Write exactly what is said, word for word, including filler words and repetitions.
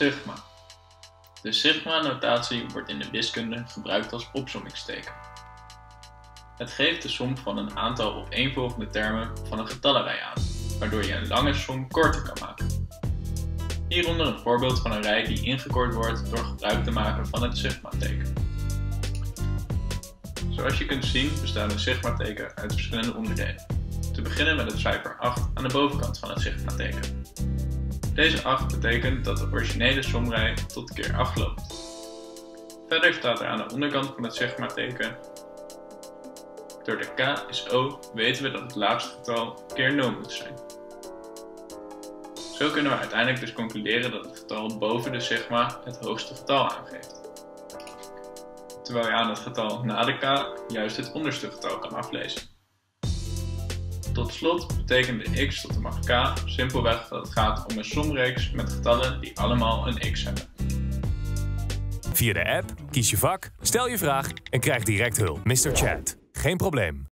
Sigma. De sigma-notatie wordt in de wiskunde gebruikt als opsommingsteken. Het geeft de som van een aantal opeenvolgende termen van een getallenrij aan, waardoor je een lange som korter kan maken. Hieronder een voorbeeld van een rij die ingekort wordt door gebruik te maken van het sigma-teken. Zoals je kunt zien bestaat een sigma-teken uit verschillende onderdelen. Te beginnen met het cijfer acht aan de bovenkant van het sigma-teken. Deze acht betekent dat de originele somrij tot keer acht loopt. Verder staat er aan de onderkant van het sigma-teken: door de k is O weten we dat het laagste getal keer nul moet zijn. Zo kunnen we uiteindelijk dus concluderen dat het getal boven de sigma het hoogste getal aangeeft, terwijl je aan het getal na de k juist het onderste getal kan aflezen. Tot slot betekent de x tot de macht k simpelweg dat het gaat om een somreeks met getallen die allemaal een x hebben. Via de app, kies je vak, stel je vraag en krijg direct hulp. mister Chat, geen probleem.